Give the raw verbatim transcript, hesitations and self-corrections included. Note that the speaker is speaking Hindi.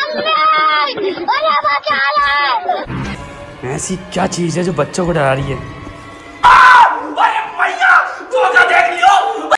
ऐसी क्या चीज है जो बच्चों को डरा रही है?